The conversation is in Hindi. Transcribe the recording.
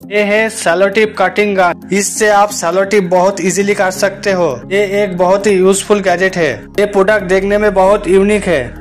ये है सेलो टेप कटिंग गन। इससे आप सेलो टेप बहुत इजीली काट सकते हो। ये एक बहुत ही यूजफुल गैजेट है। ये प्रोडक्ट देखने में बहुत यूनिक है।